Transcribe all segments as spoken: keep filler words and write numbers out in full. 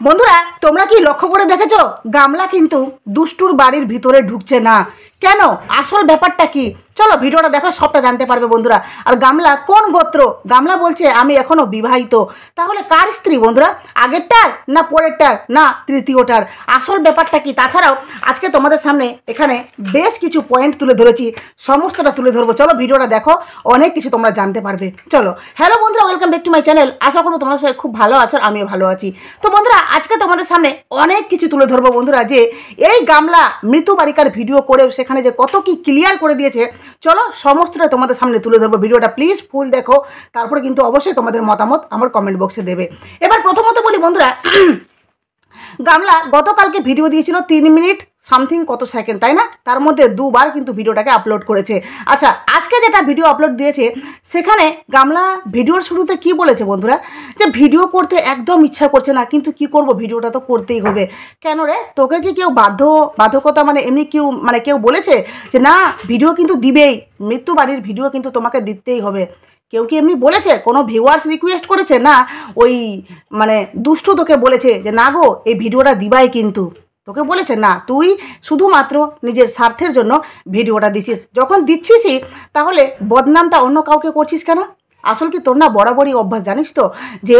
বন্ধুরা তোমরা কি লক্ষ্য করে দেখেছো গামলা কিন্তু দুষ্টুর বাড়ির ভিতরে ঢুকছে না কেন? আসল ব্যাপারটা কি? চলো ভিডিওটা দেখো, সবটা জানতে পারবে বন্ধুরা। আর গামলা কোন গোত্র? গামলা বলছে আমি এখনো বিবাহিত। তাহলে কার স্ত্রী বন্ধুরা? আগেরটার না পরেরটার না তৃতীয়টার? আসল ব্যাপারটা কি? তাছাড়াও আজকে তোমাদের সামনে এখানে বেশ কিছু পয়েন্ট তুলে ধরেছি, সমস্তটা তুলে ধরবো। চলো ভিডিওটা দেখো, অনেক কিছু তোমরা জানতে পারবে। চলো হ্যালো বন্ধুরা, welcome back to my channel. আশা করবো তোমরা সবাই খুব ভালো আছো, আমিও ভালো আছি। তো বন্ধুরা আজকে তোমাদের সামনে অনেক কিছু তুলে ধরবো বন্ধুরা, যে এই গামলা মৃত্যু বালিকার ভিডিও করেও সেখানে যে কত কি ক্লিয়ার করে দিয়েছে। চলো সমস্তটা তোমাদের সামনে তুলে ধরবো। ভিডিওটা প্লিজ ফুল দেখো, তারপরে কিন্তু অবশ্যই তোমাদের মতামত আমার কমেন্ট বক্সে দেবে। এবার প্রথমত বলি বন্ধুরা, গামলা গতকালকে ভিডিও দিয়েছিল তিন মিনিট সামথিং কত সেকেন্ড, তাই না? তার মধ্যে দুবার কিন্তু ভিডিওটাকে আপলোড করেছে। আচ্ছা, আজকে যেটা ভিডিও আপলোড দিয়েছে সেখানে গামলা ভিডিওর শুরুতে কি বলেছে বন্ধুরা, যে ভিডিও করতে একদম ইচ্ছা করছে না, কিন্তু কি করব, ভিডিওটা তো করতেই হবে। কেন রে, তোকে কি কেউ বাধ্য বাধ্যকতা মানে এমনি কেউ মানে কেউ বলেছে যে না ভিডিও কিন্তু দিবেই, মৃত্যু বাড়ির ভিডিও কিন্তু তোমাকে দিতেই হবে? কেউ কি এমনি বলেছে? কোনো ভিউয়ার্স রিকোয়েস্ট করেছে? না ওই মানে দুষ্টু তোকে বলেছে যে না গো এই ভিডিওটা দিবাই কিন্তু? তোকে বলেছে না, তুই শুধুমাত্র নিজের স্বার্থের জন্য ভিডিওটা দিচ্ছিস। যখন দিচ্ছিসই তাহলে বদনামটা অন্য কাউকে করছিস কেন? আসল কি তোর না বরাবরই অভ্যাস জানিস তো, যে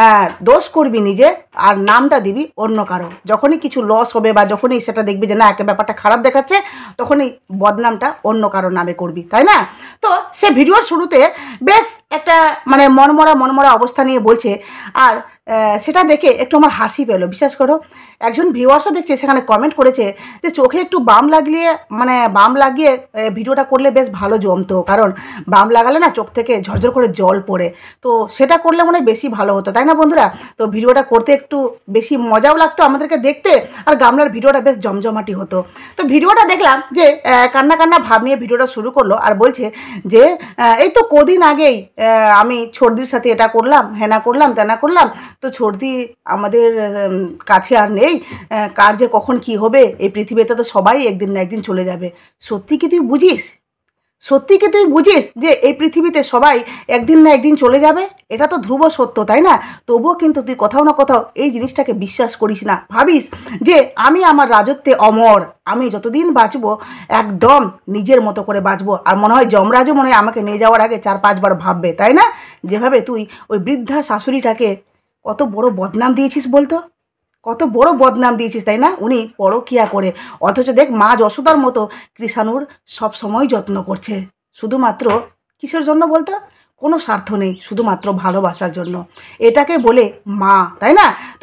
দোষ করবি নিজে আর নামটা দিবি অন্য কারো। যখনই কিছু লস হবে বা যখনই সেটা দেখবি যে না একটা ব্যাপারটা খারাপ দেখাচ্ছে, তখনই বদনামটা অন্য কারোর নামে করবি, তাই না? তো সে ভিডিওর শুরুতে বেশ একটা মানে মনমরা মনমরা অবস্থা নিয়ে বলছে, আর সেটা দেখে একটু আমার হাসি পেলো। বিশ্বাস করো, একজন ভিউয়ার্সও দেখছে সেখানে কমেন্ট করেছে যে চোখে একটু বাম লাগিয়ে মানে বাম লাগিয়ে ভিডিওটা করলে বেশ ভালো জমতো, কারণ বাম লাগালে না চোখ থেকে ঝরঝর করে জল পড়ে, তো সেটা করলে মনে হয় বেশি ভালো হতো, তাই না বন্ধুরা? তো ভিডিওটা করতে একটু বেশি মজাও লাগতো আমাদেরকে দেখতে, আর গামলার ভিডিওটা বেশ জমজমাটি হতো। তো ভিডিওটা দেখলাম যে কান্না কান্না ভাব নিয়ে ভিডিওটা শুরু করলো, আর বলছে যে এই তো কদিন আগেই আমি ছর্দির সাথে এটা করলাম, হেনা করলাম, তেনা করলাম, তো ছর্দি আমাদের কাছে আর নেই, কার যে কখন কি হবে, এই পৃথিবীতে তো সবাই একদিন না একদিন চলে যাবে। সত্যি কি তুই বুঝিস? সত্যি কি তুই বুঝিস যে এই পৃথিবীতে সবাই একদিন না একদিন চলে যাবে? এটা তো ধ্রুব সত্য, তাই না? তবুও কিন্তু তুই কোথাও না কোথাও এই জিনিসটাকে বিশ্বাস করিস না, ভাবিস যে আমি আমার রাজত্বে অমর, আমি যতদিন বাঁচবো একদম নিজের মতো করে বাঁচবো। আর মনে হয় যমরাজও মনে হয় আমাকে নিয়ে যাওয়ার আগে চার পাঁচবার ভাববে, তাই না? যেভাবে তুই ওই বৃদ্ধা শাশুড়িটাকে কত বড় বদনাম দিয়েছিস বলতো, কত বড় বদনাম দিয়েছিস, তাই না? উনি পরকিয়া করে, অথচ দেখ মা যশোদার মতো কৃষাণুর সব সময় যত্ন করছে, শুধুমাত্র কিসের জন্য বলতো? কোনো স্বার্থ নেই, শুধুমাত্র ভালোবাসার জন্য। এটাকে বলে মা, তাই না? তো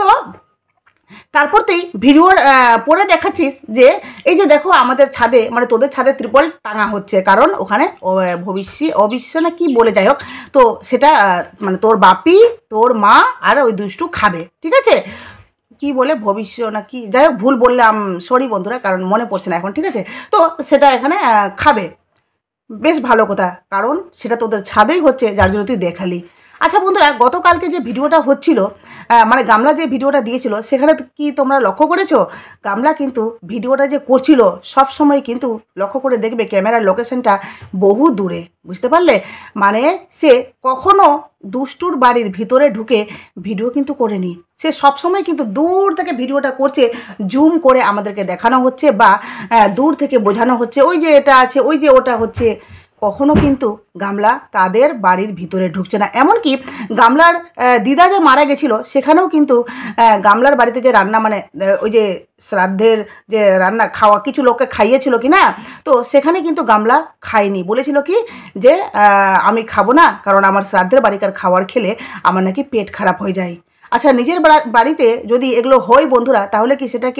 তারপরতেই ভিডিওর পরে দেখাচ্ছিস যে এই যে দেখো আমাদের ছাদে মানে তোদের ছাদে ত্রিপল টাঙা হচ্ছে, কারণ ওখানে ভবিষ্য অবিশ্ব না কি বলে, যাই হোক, তো সেটা মানে তোর বাপি তোর মা আর ওই দুষ্টু খাবে, ঠিক আছে? কি বলে ভবিষ্য না কি, যাই হোক ভুল বললাম, সরি বন্ধুরা, কারণ মনে পড়ছে না এখন, ঠিক আছে? তো সেটা এখানে খাবে, বেশ ভালো কথা, কারণ সেটা তোদের ছাদেই হচ্ছে, যার জন্য তুই দেখালি। আচ্ছা বন্ধুরা, গতকালকে যে ভিডিওটা হচ্ছিল মানে গামলা যে ভিডিওটা দিয়েছিল, সেখানে কি তোমরা লক্ষ্য করেছো? গামলা কিন্তু ভিডিওটা যে করছিল সব সময় কিন্তু লক্ষ্য করে দেখবে ক্যামেরার লোকেশনটা বহু দূরে, বুঝতে পারলে? মানে সে কখনো দুষ্টুর বাড়ির ভিতরে ঢুকে ভিডিও কিন্তু করেনি, সে সবসময় কিন্তু দূর থেকে ভিডিওটা করছে, জুম করে আমাদেরকে দেখানো হচ্ছে বা দূর থেকে বোঝানো হচ্ছে ওই যে এটা আছে, ওই যে ওটা হচ্ছে। কখনো কিন্তু গামলা তাদের বাড়ির ভিতরে ঢুকছে না। এমনকি গামলার দিদা যে মারা গেছিলো সেখানেও কিন্তু গামলার বাড়িতে যে রান্না মানে ওই যে শ্রাদ্ধের যে রান্না খাওয়া কিছু লোককে খাইয়েছিল কি না, তো সেখানে কিন্তু গামলা খায়নি, বলেছিল কি যে আমি খাবো না, কারণ আমার শ্রাদ্ধের বাড়িকার খাবার খেলে আমার নাকি পেট খারাপ হয়ে যায়। আচ্ছা, নিজের বাড়িতে যদি এগুলো হয় বন্ধুরা, তাহলে কি সেটাকে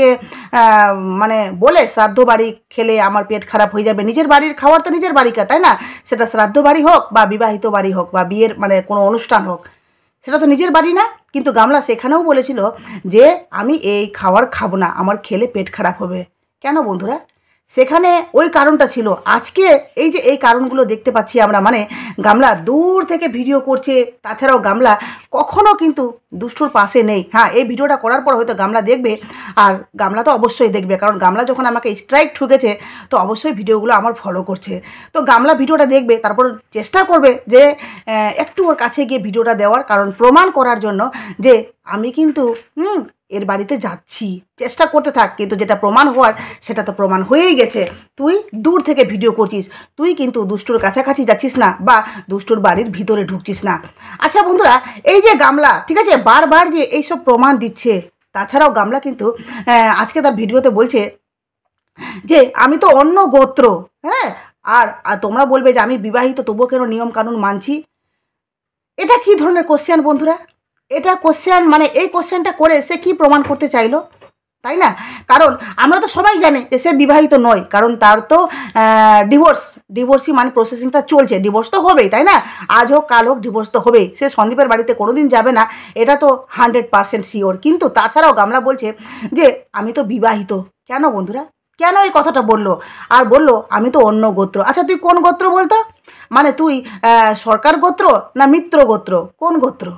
মানে বলে শ্রাদ্ধ বাড়ি খেলে আমার পেট খারাপ হয়ে যাবে? নিজের বাড়ির খাবার তো নিজের বাড়িকার, তাই না? সেটা শ্রাদ্ধ বাড়ি হোক বা বিবাহিত বাড়ি হোক বা বিয়ের মানে কোনো অনুষ্ঠান হোক, সেটা তো নিজের বাড়ি না? কিন্তু গামলা সেখানেও বলেছিল যে আমি এই খাবার খাবো না, আমার খেলে পেট খারাপ হবে। কেন বন্ধুরা? সেখানে ওই কারণটা ছিল। আজকে এই যে এই কারণগুলো দেখতে পাচ্ছি আমরা, মানে গামলা দূর থেকে ভিডিও করছে, তাছাড়াও গামলা কখনো কিন্তু দুষ্টুর পাশে নেই। হ্যাঁ, এই ভিডিওটা করার পর হয়তো গামলা দেখবে, আর গামলা তো অবশ্যই দেখবে, কারণ গামলা যখন আমাকে স্ট্রাইক ঠুকেছে তো অবশ্যই ভিডিওগুলো আমার ফলো করছে। তো গামলা ভিডিওটা দেখবে, তারপর চেষ্টা করবে যে একটু ওর কাছে গিয়ে ভিডিওটা দেওয়ার, কারণ প্রমাণ করার জন্য যে আমি কিন্তু হুম এর বাড়িতে যাচ্ছি, চেষ্টা করতে থাক, কিন্তু যেটা প্রমাণ হওয়ার সেটা তো প্রমাণ হয়েই গেছে। তুই দূর থেকে ভিডিও করছিস, তুই কিন্তু দুষ্টুর কাছাকাছি যাচ্ছিস না বা দুষ্টুর বাড়ির ভিতরে ঢুকছিস না। আচ্ছা বন্ধুরা, এই যে গামলা, ঠিক আছে, বারবার যে এইসব প্রমাণ দিচ্ছে, তাছাড়াও গামলা কিন্তু আজকে তার ভিডিওতে বলছে যে আমি তো অন্য গোত্র, হ্যাঁ, আর তোমরা বলবে যে আমি বিবাহিত, তবুও কেন নিয়ম কানুন মানছি। এটা কি ধরনের কোশ্চেন বন্ধুরা? এটা কোশ্চেন মানে এই কোশ্চেনটা করে সে কি প্রমাণ করতে চাইলো, তাই না? কারণ আমরা তো সবাই জানি যে সে বিবাহিত নয়, কারণ তার তো ডিভোর্স ডিভোর্সই মানে প্রসেসিংটা চলছে, ডিভোর্স তো হবেই, তাই না? আজ হোক কাল হোক ডিভোর্স তো হবেই। সে সন্দীপের বাড়িতে কোনো দিন যাবে না, এটা তো হান্ড্রেড পারসেন্ট শিওর। কিন্তু তাছাড়াও গামলা বলছে যে আমি তো বিবাহিত। কেন বন্ধুরা, কেন এই কথাটা বললো? আর বললো আমি তো অন্য গোত্র। আচ্ছা তুই কোন গোত্র বলতো? মানে তুই সরকার গোত্র না মিত্র গোত্র, কোন গোত্র?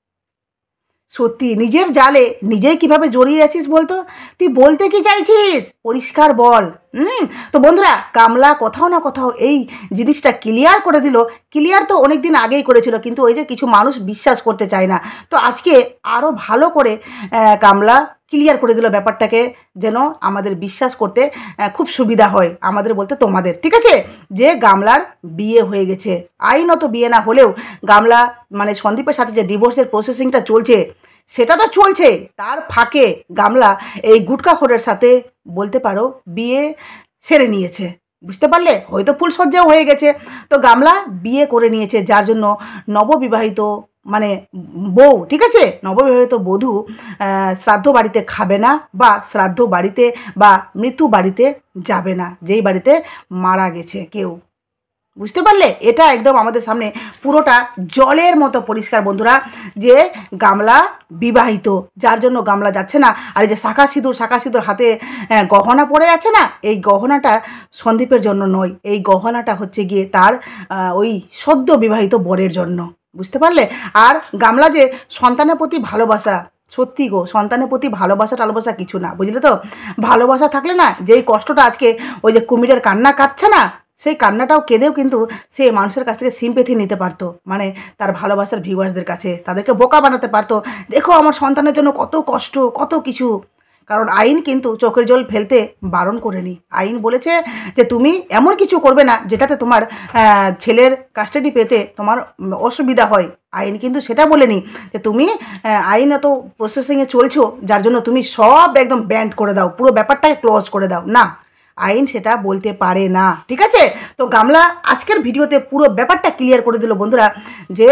সত্যি নিজের জালে নিজেই কিভাবে জড়িয়ে আছিস বলতো? তুই বলতে কি চাইছিস পরিষ্কার বল। হুম তো বন্ধুরা, গামলা কোথাও না কোথাও এই জিনিসটা ক্লিয়ার করে দিল। ক্লিয়ার তো অনেক দিন আগেই করেছিল, কিন্তু ওই যে কিছু মানুষ বিশ্বাস করতে চায় না, তো আজকে আরও ভালো করে গামলা ক্লিয়ার করে দিল ব্যাপারটাকে, যেন আমাদের বিশ্বাস করতে খুব সুবিধা হয়, আমাদের বলতে তোমাদের, ঠিক আছে, যে গামলার বিয়ে হয়ে গেছে। আইনত বিয়ে না হলেও গামলা মানে সন্দীপের সাথে যে ডিভোর্সের প্রসেসিংটা চলছে সেটা তো চলছে, তার ফাঁকে গামলা এই গুটখাখোরের সাথে বলতে পারো বিয়ে সেরে নিয়েছে। বুঝতে পারলে? হয়তো ফুলসজ্জাও হয়ে গেছে, তো গামলা বিয়ে করে নিয়েছে, যার জন্য নববিবাহিত মানে বউ, ঠিক আছে, নববিবাহিত বধূ শ্রাদ্ধ বাড়িতে খাবে না বা শ্রাদ্ধ বাড়িতে বা মৃত্যু বাড়িতে যাবে না, যেই বাড়িতে মারা গেছে কেউ। বুঝতে পারলে? এটা একদম আমাদের সামনে পুরোটা জলের মতো পরিষ্কার বন্ধুরা, যে গামলা বিবাহিত, যার জন্য গামলা যাচ্ছে না। আর এই যে শাঁখা সিঁদুর শাঁখা সিঁদুর হাতে গহনা পড়ে আছে না, এই গহনাটা সন্দীপের জন্য নয়, এই গহনাটা হচ্ছে গিয়ে তার ওই সদ্য বিবাহিত বরের জন্য। বুঝতে পারলে? আর গামলা যে সন্তানের প্রতি ভালোবাসা, সত্যি গো, সন্তানের প্রতি ভালোবাসা টালবাসা কিছু না, বুঝলে তো? ভালোবাসা থাকলে না, যেই কষ্টটা আজকে ওই যে কুমিরের কান্না কাঁদছে না, সেই কান্নাটাও কেঁদেও কিন্তু সে মানুষের কাছ থেকে সিম্পেথি নিতে পারতো, মানে তার ভালোবাসার ভিউয়ার্সদের কাছে, তাদেরকে বোকা বানাতে পারতো। দেখো আমার সন্তানের জন্য কত কষ্ট, কত কিছু। কারণ আইন কিন্তু চোখের জল ফেলতে বারণ করেনি। আইন বলেছে যে তুমি এমন কিছু করবে না যেটাতে তোমার ছেলের কাস্টাডি পেতে তোমার অসুবিধা হয়। আইন কিন্তু সেটা বলেনি যে তুমি আইন এত প্রসেসিংয়ে চলছো, যার জন্য তুমি সব একদম ব্যান্ড করে দাও, পুরো ব্যাপারটাকে ক্লোজ করে দাও। না, আইন সেটা বলতে পারে না, ঠিক আছে? তো গামলা আজকের ভিডিওতে পুরো ব্যাপারটা ক্লিয়ার করে দিল বন্ধুরা, যে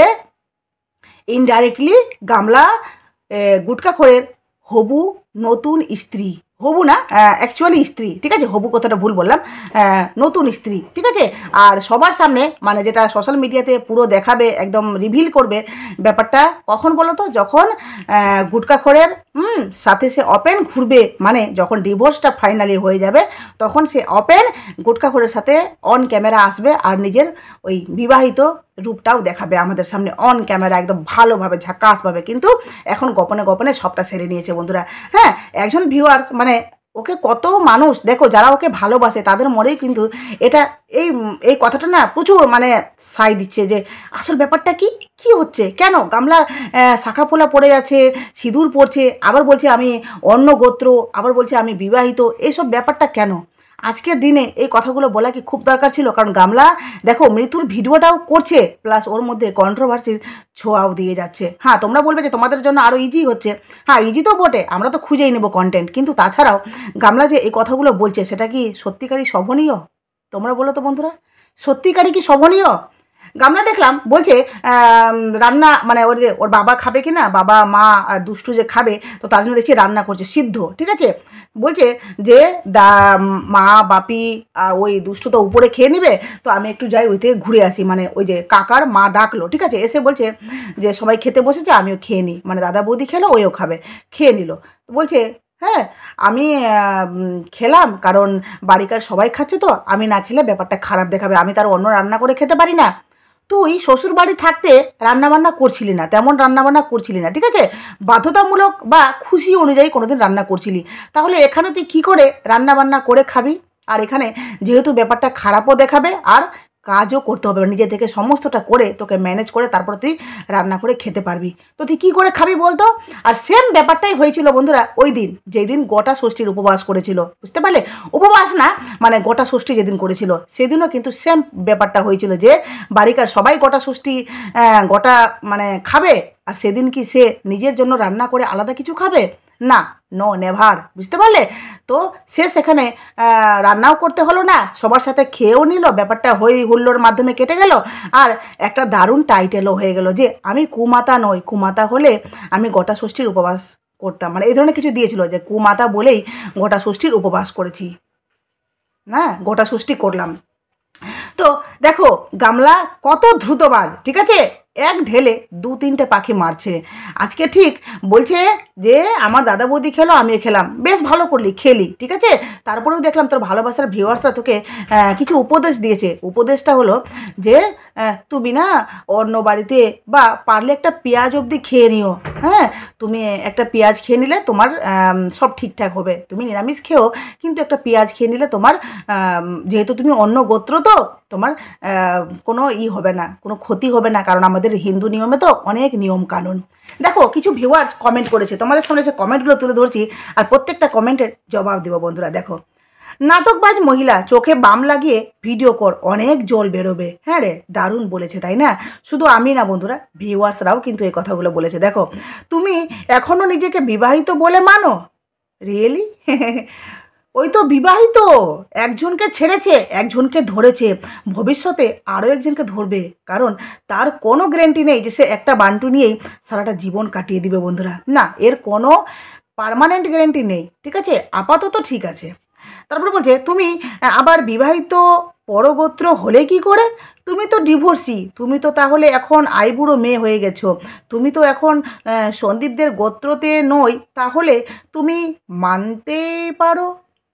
ইনডাইরেক্টলি গামলা গুটখাখোরের হবু নতুন স্ত্রী, হবু না অ্যাকচুয়ালি স্ত্রী, ঠিক আছে, হবু কথাটা ভুল বললাম, নতুন স্ত্রী, ঠিক আছে। আর সবার সামনে মানে যেটা সোশ্যাল মিডিয়াতে পুরো দেখাবে, একদম রিভিল করবে ব্যাপারটা, কখন বলো তো? যখন গুটখাখোরের হুম সাথে সে ওপেন ঘুরবে, মানে যখন ডিভোর্সটা ফাইনালি হয়ে যাবে, তখন সে ওপেন গুটখাখোরের সাথে অন ক্যামেরা আসবে আর নিজের ওই বিবাহিত রূপটাও দেখাবে আমাদের সামনে অন ক্যামেরা, একদম ভালোভাবে ঝাক্কাসভাবে। কিন্তু এখন গোপনে গোপনে সবটা সেরে নিয়েছে বন্ধুরা। হ্যাঁ, একজন ভিউয়ার্স মানে ওকে কত মানুষ দেখো যারা ওকে ভালোবাসে, তাদের মনেই কিন্তু এটা এই এই কথাটা না প্রচুর মানে সাই দিচ্ছে, যে আসল ব্যাপারটা কি কি হচ্ছে, কেন গামলা শাখা পোলা পড়ে আছে, সিঁদুর পড়ছে, আবার বলছে আমি অন্য গোত্র, আবার বলছে আমি বিবাহিত। এইসব ব্যাপারটা কেন? আজকের দিনে এই কথাগুলো বলা কি খুব দরকার ছিল? কারণ গামলা দেখো মৃত্যুর ভিডিওটাও করছে, প্লাস ওর মধ্যে কন্ট্রোভার্সির ছোঁয়াও দিয়ে যাচ্ছে। হ্যাঁ, তোমরা বলবে যে তোমাদের জন্য আরও ইজি হচ্ছে, হ্যাঁ ইজি তো বটে, আমরা তো খুঁজেই নেবো কন্টেন্ট, কিন্তু তাছাড়াও গামলা যে এই কথাগুলো বলছে সেটা কি সত্যিকারই শোভনীয়? তোমরা বলো তো বন্ধুরা, সত্যিকারই কি শোভনীয়? গামলা দেখলাম বলছে রান্না মানে ওর যে ওর বাবা খাবে কি না, বাবা মা আর দুষ্টু যে খাবে, তো তার জন্য দেখছি রান্না করছে সিদ্ধ, ঠিক আছে। বলছে যে দা মা বাপি আর ওই দুষ্টু তো উপরে খেয়ে নেবে, তো আমি একটু যাই ওই থেকে ঘুরে আসি, মানে ওই যে কাকার মা ডাকলো, ঠিক আছে, এসে বলছে যে সবাই খেতে বসেছে আমিও খেয়ে নিই, মানে দাদা বৌদি খেলো ওইও খাবে, খেয়ে নিল। বলছে হ্যাঁ আমি খেলাম কারণ বাড়িকার সবাই খাচ্ছে, তো আমি না খেলে ব্যাপারটা খারাপ দেখাবে, আমি তার অন্য রান্না করে খেতে পারি না। তুই শ্বশুর বাড়ি থাকতে রান্নাবান্না করছিলি না, তেমন রান্নাবান্না করছিলি না, ঠিক আছে, বাধ্যতামূলক বা খুশি অনুযায়ী কোনোদিন রান্না করছিলি, তাহলে এখানে তুই কী করে রান্নাবান্না করে খাবি? আর এখানে যেহেতু ব্যাপারটা খারাপও দেখাবে আর কাজও করতে হবে, নিজে থেকে সমস্তটা করে তোকে ম্যানেজ করে তারপর তুই রান্না করে খেতে পারবি। তো তুই কী করে খাবি বলতো? আর সেম ব্যাপারটাই হয়েছিল বন্ধুরা ওই দিন, যেই দিন গোটা ষষ্ঠীর উপবাস করেছিল, বুঝতে পারলে? উপবাস না, মানে গোটা ষষ্ঠী যেদিন করেছিল সেদিনও কিন্তু সেম ব্যাপারটা হয়েছিল, যে বাড়িকার সবাই গোটা ষষ্ঠী গোটা মানে খাবে, আর সেদিন কি সে নিজের জন্য রান্না করে আলাদা কিছু খাবে? না, নো নেভার, বুঝতে পারলে? তো সে সেখানে রান্নাও করতে হলো না, সবার সাথে খেয়েও নিল, ব্যাপারটা হই হুল্লোর মাধ্যমে কেটে গেল, আর একটা দারুণ টাইটেলও হয়ে গেল যে আমি কুমাতা নই, কুমাতা হলে আমি গোটা ষষ্ঠীর উপবাস করতাম, মানে এই ধরনের কিছু দিয়েছিল যে কুমাতা বলেই গোটা ষষ্ঠীর উপবাস করেছি, না গোটা ষষ্ঠী করলাম। তো দেখো গামলা কত দ্রুতবাজ, ঠিক আছে? এক ঢেলে দু তিনটে পাখি মারছে। আজকে ঠিক বলছে যে আমার দাদা বৌদি খেলো, আমিও খেলাম, বেশ ভালো করলি, খেলি, ঠিক আছে? তারপরেও দেখলাম তোর ভালোবাসার ভিউয়ার্সরা তোকে কিছু উপদেশ দিয়েছে। উপদেশটা হলো যে তুমি না অন্য বাড়িতে বা পারলে একটা পেঁয়াজ অবধি খেয়ে নিও, হ্যাঁ, তুমি একটা পেঁয়াজ খেয়ে নিলে তোমার সব ঠিকঠাক হবে। তুমি নিরামিষ খেও, কিন্তু একটা পেঁয়াজ খেয়ে নিলে তোমার, যেহেতু তুমি অন্য গোত্র, তো তোমার কোনো ই হবে না, কোনো ক্ষতি হবে না, কারণ আমাদের হিন্দু নিয়মে তো অনেক নিয়ম কানুন। দেখো কিছু ভিউয়ার্স কমেন্ট করেছে, তোমাদের সামনে যে কমেন্টগুলো তুলে ধরছি আর প্রত্যেকটা কমেন্টের জবাব দেবো বন্ধুরা। দেখো, নাটকবাজ মহিলা, চোখে বাম লাগিয়ে ভিডিও কর, অনেক জল বেরোবে। হ্যাঁ রে, দারুণ বলেছে, তাই না? শুধু আমি না বন্ধুরা, ভিউয়ার্সরাও কিন্তু এই কথাগুলো বলেছে। দেখো, তুমি এখনও নিজেকে বিবাহিত বলে মানো? রিয়েলি? ওই তো বিবাহিত, একজনকে ছেড়েছে, একজনকে ধরেছে, ভবিষ্যতে আরও একজনকে ধরবে, কারণ তার কোনো গ্যারান্টি নেই যে সে একটা বান্টু নিয়েই সারাটা জীবন কাটিয়ে দিবে বন্ধুরা। না, এর কোনো পার্মানেন্ট গ্যারান্টি নেই, ঠিক আছে? আপাতত ঠিক আছে। তারপরে বলছে তুমি আবার বিবাহিত পরগোত্র হলে কি করে? তুমি তো ডিভোর্সি, তুমি তো তাহলে এখন আইবুড়ো মেয়ে হয়ে গেছো, তুমি তো এখন সন্দীপদের গোত্রতে নই, তাহলে তুমি মানতেই পারো,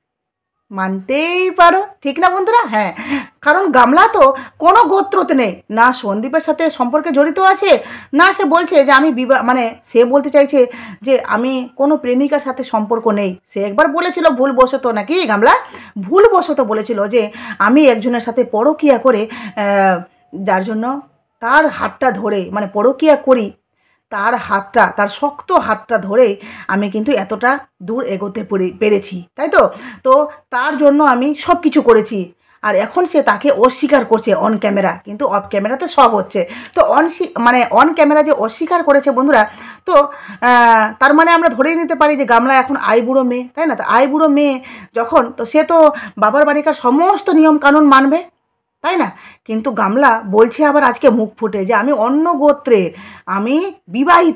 মানতেই পারো, ঠিক না বন্ধুরা? হ্যাঁ, কারণ গামলা তো কোনো গোত্রতে নেই, না সন্দীপের সাথে সম্পর্কে জড়িত আছে, না সে বলছে যে আমি বিবাহ, মানে সে বলতে চাইছে যে আমি কোনো প্রেমিকার সাথে সম্পর্ক নেই। সে একবার বলেছিল ভুলবশত, নাকি গামলা ভুলবশত বলেছিল যে আমি একজনের সাথে পরকীয়া করে, যার জন্য তার হাতটা ধরে, মানে পরকীয়া করি, তার হাতটা, তার শক্ত হাতটা ধরে আমি কিন্তু এতটা দূর এগোতে পেরেছি, তাই তো? তো তার জন্য আমি সব কিছু করেছি, আর এখন সে তাকে অস্বীকার করছে অন ক্যামেরা, কিন্তু অফ ক্যামেরাতে সব হচ্ছে। তো অন মানে অন ক্যামেরা যে অস্বীকার করেছে বন্ধুরা, তো তার মানে আমরা ধরেই নিতে পারি যে গামলা এখন আইবুড়ো মেয়ে, তাই না? তো আইবুড়ো মেয়ে যখন, তো সে তো বাবার বাড়িকার সমস্ত নিয়ম কানুন মানবে, তাই না? কিন্তু গামলা বলছে আবার আজকে মুখ ফুটে যে আমি অন্য গোত্রের, আমি বিবাহিত।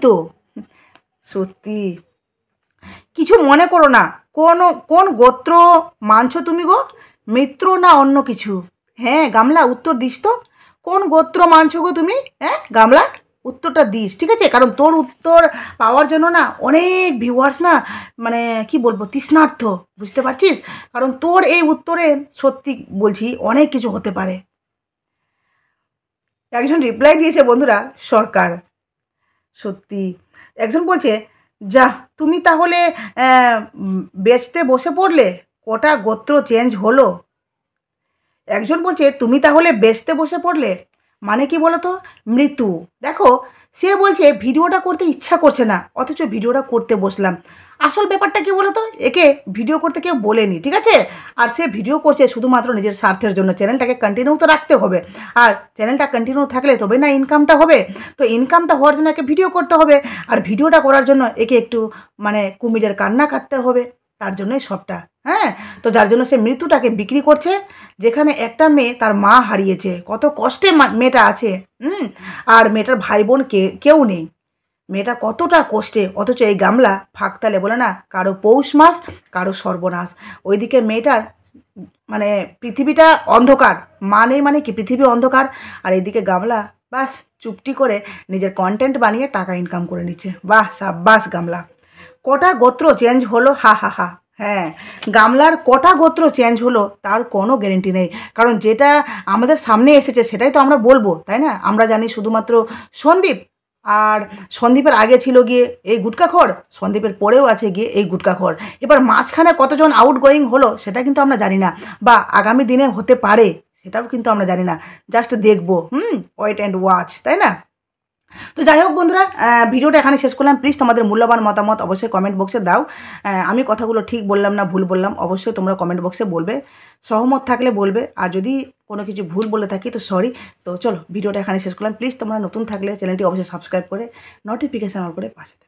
সত্যি কিছু মনে করো না, কোন কোন গোত্র মানছো তুমি গো? মিত্র না অন্য কিছু? হ্যাঁ গামলা, উত্তর দিস তো, কোন গোত্র মানছো গো তুমি? হ্যাঁ গামলা, উত্তরটা দিস, ঠিক আছে? কারণ তোর উত্তর পাওয়ার জন্য না অনেক ভিউয়ার্স না, মানে কি বলবো, তৃষ্ণার্থ, বুঝতে পারছিস? কারণ তোর এই উত্তরে সত্যি বলছি অনেক কিছু হতে পারে। একজন রিপ্লাই দিয়েছে বন্ধুরা, সরকার। সত্যি একজন বলছে যা তুমি তাহলে বেচতে বসে পড়লে, কটা গোত্র চেঞ্জ হলো। একজন বলছে তুমি তাহলে বেচতে বসে পড়লে, মানে কি বলো তো? মৃত্যু। দেখো, সে বলছে ভিডিওটা করতে ইচ্ছা করছে না, অথচ ভিডিওটা করতে বসলাম। আসল ব্যাপারটা কি বলো তো, একে ভিডিও করতে কেউ বলেনি, ঠিক আছে? আর সে ভিডিও করছে শুধুমাত্র নিজের স্বার্থের জন্য। চ্যানেলটাকে কন্টিনিউ তো রাখতে হবে, আর চ্যানেলটা কন্টিনিউ থাকলে তবে না ইনকামটা হবে। তো ইনকামটা হওয়ার জন্য একে ভিডিও করতে হবে, আর ভিডিওটা করার জন্য একে একটু মানে কুমিরের কান্না কাটতে হবে, তার জন্যই সবটা। হ্যাঁ, তো যার জন্য সে মৃত্যুটাকে বিক্রি করছে, যেখানে একটা মেয়ে তার মা হারিয়েছে, কত কষ্টে মেয়েটা আছে, হুম, আর মেয়েটার ভাই বোন কে কেউ নেই, মেয়েটা কতটা কষ্টে, অথচ এই গামলা ফাঁকতালে বলে না, কারো পৌষ মাস, কারো সর্বনাশ। ওইদিকে মেয়েটার মানে পৃথিবীটা অন্ধকার, মা নেই মানে কি পৃথিবী অন্ধকার, আর এইদিকে গামলা বাস চুপটি করে নিজের কন্টেন্ট বানিয়ে টাকা ইনকাম করে নিচ্ছে। বাহ সাব্বাস গামলা। কটা গোত্র চেঞ্জ হলো, হা হা হা। হ্যাঁ, গামলার কটা গোত্র চেঞ্জ হলো তার কোনো গ্যারেন্টি নেই, কারণ যেটা আমাদের সামনে এসেছে সেটাই তো আমরা বলবো, তাই না? আমরা জানি শুধুমাত্র সন্দীপ, আর সন্দীপের আগে ছিল গিয়ে এই গুটকাখোর, সন্দীপের পরেও আছে গিয়ে এই গুটকাখোর। এবার মাঝখানে কতজন আউট গোয়িং হলো সেটা কিন্তু আমরা জানি না, বা আগামী দিনে হতে পারে, সেটাও কিন্তু আমরা জানি না, জাস্ট দেখবো। হুম, ওয়েট অ্যান্ড ওয়াচ, তাই না? তো যাই হোক বন্ধুরা, ভিডিওটা এখানে শেষ করলাম। প্লিজ তোমাদের মূল্যবান মতামত অবশ্যই কমেন্ট বক্সে দাও। আমি কথাগুলো ঠিক বললাম না ভুল বললাম অবশ্যই তোমরা কমেন্ট বক্সে বলবে, সহমত থাকলে বলবে, আর যদি কোনো কিছু ভুল বলে থাকি তো সরি। তো চলো ভিডিওটা এখানে শেষ করলাম। প্লিজ তোমরা নতুন থাকলে চ্যানেলটি অবশ্যই সাবস্ক্রাইব করে নোটিফিকেশান অন করে পাশে